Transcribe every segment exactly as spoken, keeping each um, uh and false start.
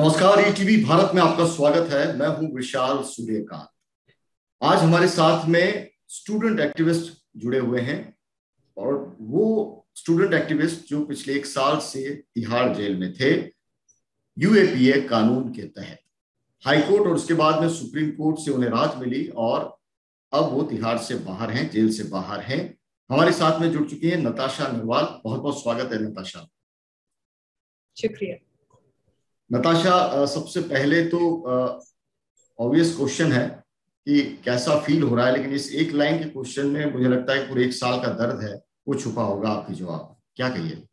नमस्कार, ईटीवी भारत में आपका स्वागत है। मैं हूं विशाल सूर्यकांत। आज हमारे साथ में स्टूडेंट एक्टिविस्ट जुड़े हुए हैं और वो स्टूडेंट एक्टिविस्ट जो पिछले एक साल से तिहाड़ जेल में थे यूएपीए कानून के तहत। हाई कोर्ट और उसके बाद में सुप्रीम कोर्ट से उन्हें राहत मिली और अब वो तिहाड़ से बाहर हैं, जेल से बाहर हैं। हमारे साथ में जुड़ चुकी हैं नताशा अग्रवाल। बहुत बहुत स्वागत है नताशा। शुक्रिया। नताशा, सबसे पहले तो ऑब्वियस क्वेश्चन है कि कैसा फील हो रहा है, लेकिन इस एक लाइन के क्वेश्चन में मुझे लगता है पूरे एक साल का दर्द है वो छुपा होगा। आपकी जवाब क्या कहिए?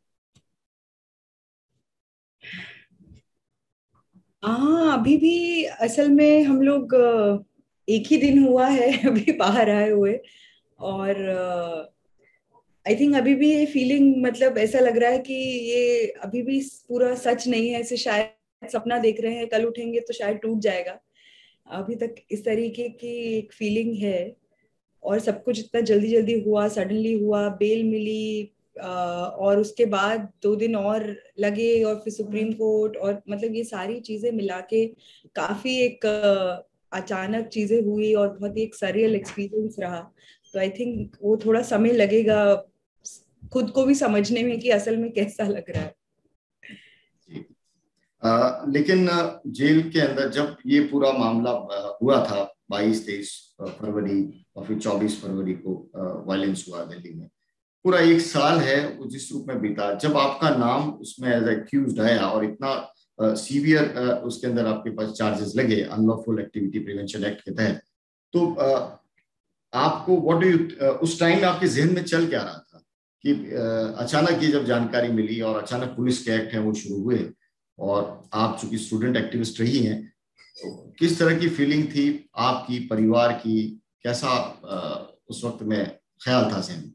हाँ, अभी भी असल में हम लोग अ, एक ही दिन हुआ है अभी बाहर आए हुए। और आई थिंक अभी भी ये फीलिंग, मतलब ऐसा लग रहा है कि ये अभी भी पूरा सच नहीं है। इसे शायद सपना देख रहे हैं, कल उठेंगे तो शायद टूट जाएगा। अभी तक इस तरीके की एक फीलिंग है। और सब कुछ इतना जल्दी जल्दी हुआ, सडनली हुआ, बेल मिली, अ, और उसके बाद दो दिन और लगे और फिर सुप्रीम कोर्ट, और मतलब ये सारी चीजें मिला के काफी एक अ, अचानक चीजें हुई और बहुत ही एक सरियल एक्सपीरियंस रहा। तो आई थिंक वो थोड़ा समय लगेगा खुद को भी समझने में कि असल में कैसा लग रहा है। जी। आ, लेकिन अ, जेल के अंदर जब ये पूरा मामला अ, हुआ था बाईस तेईस फरवरी और फिर चौबीस फरवरी को वायलेंस हुआ दिल्ली में, पूरा एक साल है वो जिस रूप में बीता। जब आपका नाम उसमें एज एक्यूज्ड आया और इतना सीवियर उसके अंदर आपके पास चार्जेस लगे अनलॉफुल एक्टिविटी प्रिवेंशन एक्ट के तहत, तो uh, आपको व्हाट डू यू, उस टाइम आपके जहन में चल क्या रहा था कि uh, अचानक ये जब जानकारी मिली और अचानक पुलिस के एक्ट है वो शुरू हुए और आप चूंकि स्टूडेंट एक्टिविस्ट रही हैं, तो किस तरह की फीलिंग थी आपकी, परिवार की? कैसा uh, उस वक्त में ख्याल था जहन में?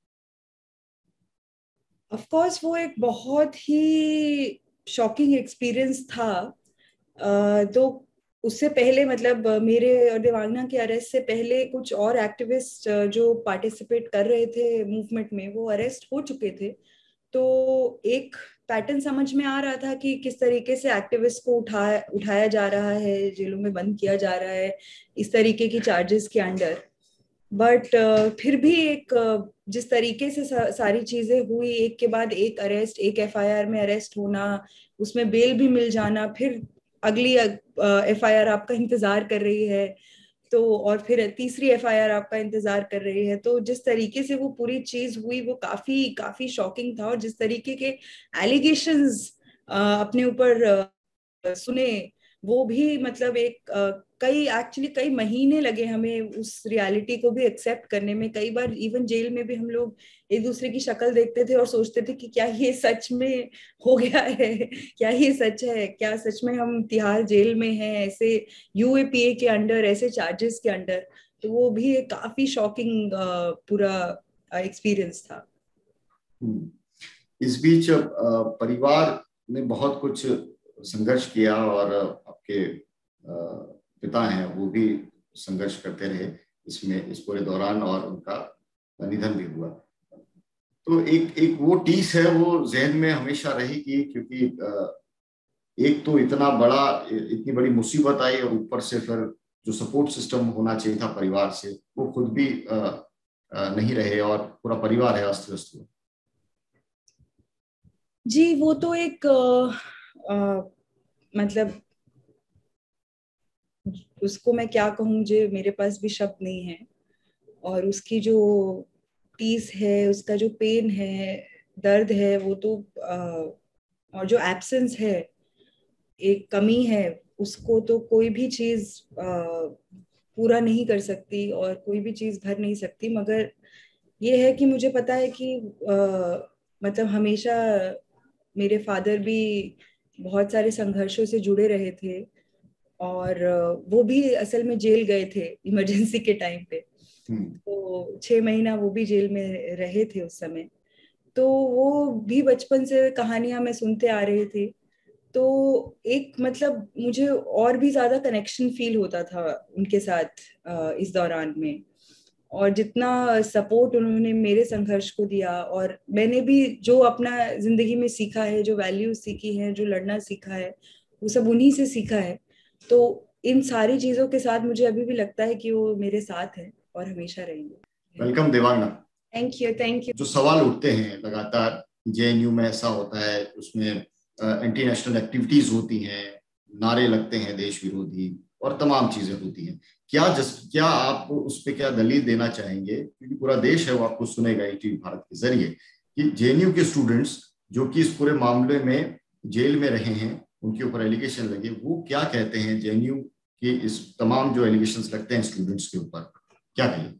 ऑफ कोर्स वो एक बहुत ही शॉकिंग एक्सपीरियंस था। अ, तो उससे पहले, मतलब अ, मेरे और देवांगना के अरेस्ट से पहले कुछ और एक्टिविस्ट जो पार्टिसिपेट कर रहे थे मूवमेंट में, वो अरेस्ट हो चुके थे। तो एक पैटर्न समझ में आ रहा था कि किस तरीके से एक्टिविस्ट को उठाया उठाया जा रहा है, जेलों में बंद किया जा रहा है इस तरीके की चार्जेस के अंडर। बट uh, फिर भी एक uh, जिस तरीके से सा, सारी चीजें हुई, एक के बाद एक अरेस्ट, एक एफआईआर में अरेस्ट होना, उसमें बेल भी मिल जाना, फिर अगली एफआईआर आपका इंतजार कर रही है, तो और फिर तीसरी एफआईआर आपका इंतजार कर रही है। तो जिस तरीके से वो पूरी चीज हुई वो काफी काफी शॉकिंग था। और जिस तरीके के एलिगेशंस अपने ऊपर सुने, वो भी मतलब एक अ, कई एक्चुअली कई महीने लगे हमें उस रियलिटी को भी एक्सेप्ट करने में। कई बार इवन जेल में भी हम लोग एक दूसरे की शक्ल देखते थे और सोचते थे कि क्या ये सच में हो गया है, क्या ये सच है, क्या सच में हम तिहाड़ जेल में हैं ऐसे यूएपीए के अंडर, ऐसे चार्जेस के अंडर। तो वो भी एक काफी शॉकिंग पूरा एक्सपीरियंस था। हम्म। इस बीच अ, परिवार ने बहुत कुछ संघर्ष किया और आपके अ, पिता हैं वो भी संघर्ष करते रहे इसमें, इस पूरे दौरान, और उनका निधन भी हुआ। तो एक एक वो टीस है वो जहन में हमेशा रहेगी, क्योंकि अ, एक तो इतना बड़ा, इतनी बड़ी मुसीबत आई और ऊपर से फिर जो सपोर्ट सिस्टम होना चाहिए था परिवार से वो खुद भी अ, अ, नहीं रहे और पूरा परिवार है अस्त व्यस्त हुआ। जी, वो तो एक अ, अ, मतलब उसको मैं क्या कहूँ, मुझे मेरे पास भी शब्द नहीं है। और उसकी जो पीस है, उसका जो पेन है, दर्द है, वो तो अ, और जो एब्सेंस है, एक कमी है, उसको तो कोई भी चीज अ, पूरा नहीं कर सकती और कोई भी चीज भर नहीं सकती। मगर ये है कि मुझे पता है कि अ, मतलब हमेशा मेरे फादर भी बहुत सारे संघर्षों से जुड़े रहे थे। और अ, वो भी असल में जेल गए थे इमरजेंसी के टाइम पे। हम्म। तो छह महीना वो भी जेल में रहे थे उस समय। तो वो भी बचपन से कहानियां मैं सुनते आ रही थी। तो एक मतलब मुझे और भी ज्यादा कनेक्शन फील होता था उनके साथ अ, इस दौरान में। और जितना सपोर्ट उन्होंने मेरे संघर्ष को दिया, और मैंने भी जो अपना जिंदगी में सीखा है, जो वैल्यूज सीखी हैं, जो लड़ना सीखा है, वो सब उन्हीं से सीखा है। तो इन सारी चीजों के साथ मुझे अभी भी लगता है कि वो मेरे साथ है और हमेशा रहेंगे। Welcome Devangana. Thank you thank you. जो सवाल उठते हैं लगातार, जेएनयू में ऐसा होता है, उसमें एंटी नेशनल एक्टिविटीज होती हैं, नारे लगते हैं देश विरोधी और तमाम चीजें होती हैं। क्या जस क्या आप उस पर क्या दलील देना चाहेंगे, क्योंकि पूरा देश है वो आपको सुनेगा ईटीवी भारत के जरिए, कि जेएनयू के स्टूडेंट्स जो कि इस पूरे मामले में जेल में रहे हैं, उनके ऊपर एलिगेशन लगे, वो क्या कहते हैं जेएनयू के इस तमाम जो एलिगेशन लगते हैं स्टूडेंट्स के ऊपर, क्या कहें?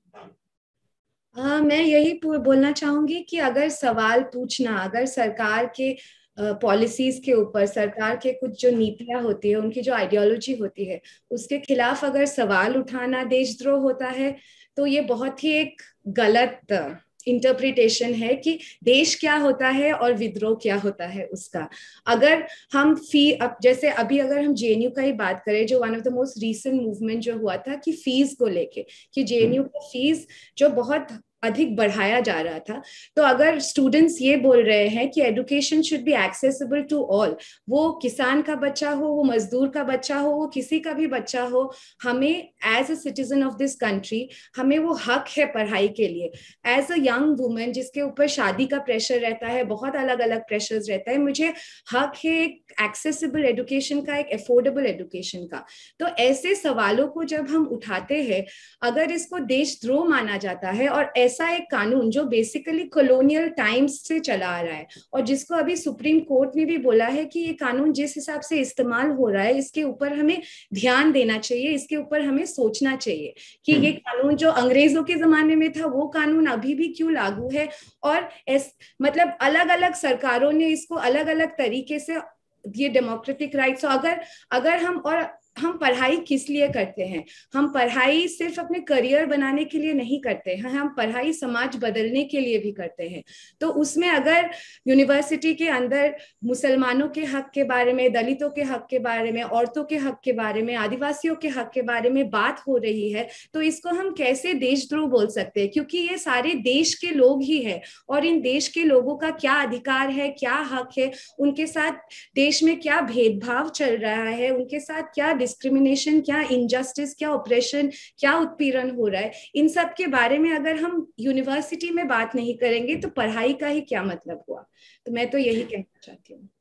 हाँ, मैं यही बोलना चाहूंगी कि अगर सवाल पूछना, अगर सरकार के पॉलिसीज uh, के ऊपर, सरकार के कुछ जो नीतियां होती है, उनकी जो आइडियोलॉजी होती है, उसके खिलाफ अगर सवाल उठाना देशद्रोह होता है, तो ये बहुत ही एक गलत इंटरप्रिटेशन है कि देश क्या होता है और विद्रोह क्या होता है उसका। अगर हम फी अब जैसे अभी अगर हम जेएनयू का ही बात करें, जो one of the most recent movement जो हुआ था कि फीस को लेके, कि जेएनयू का फीस जो बहुत अधिक बढ़ाया जा रहा था, तो अगर स्टूडेंट्स ये बोल रहे हैं कि education should be accessible to all, वो किसान का बच्चा हो, वो मजदूर का बच्चा हो, वो किसी का भी बच्चा हो, हमें as a citizen of this country, हमें वो हक है पढ़ाई के लिए। एज अ यंग वुमेन जिसके ऊपर शादी का प्रेशर रहता है, बहुत अलग अलग प्रेशर्स रहता है, मुझे हक है एक एक्सेसिबल एजुकेशन का, एक अफोर्डेबल एजुकेशन का। तो ऐसे सवालों को जब हम उठाते हैं, अगर इसको देशद्रोह माना जाता है, और ऐसा एक कानून जो बेसिकली कॉलोनियल टाइम्स से चला आ रहा है, और जिसको अभी सुप्रीम कोर्ट ने भी बोला है कि ये कानून जिस हिसाब से इस्तेमाल हो रहा है, इसके ऊपर हमें ध्यान देना चाहिए, इसके ऊपर हमें सोचना चाहिए कि ये कानून जो अंग्रेजों के जमाने में था, वो कानून अभी भी क्यों लागू है, और एस, मतलब अलग अलग सरकारों ने इसको अलग अलग तरीके से, ये डेमोक्रेटिक राइट्स। अगर अगर हम और हम पढ़ाई किस लिए करते हैं? हम पढ़ाई सिर्फ अपने करियर बनाने के लिए नहीं करते हैं, हम पढ़ाई समाज बदलने के लिए भी करते हैं। तो उसमें अगर यूनिवर्सिटी के अंदर मुसलमानों के हक के बारे में, दलितों के हक के बारे में, औरतों के हक के बारे में, आदिवासियों के हक के बारे में बात हो रही है, तो इसको हम कैसे देशद्रोह बोल सकते हैं? क्योंकि ये सारे देश के लोग ही है, और इन देश के लोगों का क्या अधिकार है, क्या हक है, उनके साथ देश में क्या भेदभाव चल रहा है, उनके साथ क्या डिस्क्रिमिनेशन, क्या इनजस्टिस, क्या ऑपरेशन, क्या उत्पीड़न हो रहा है, इन सब के बारे में अगर हम यूनिवर्सिटी में बात नहीं करेंगे तो पढ़ाई का ही क्या मतलब हुआ? तो मैं तो यही कहना चाहती हूँ।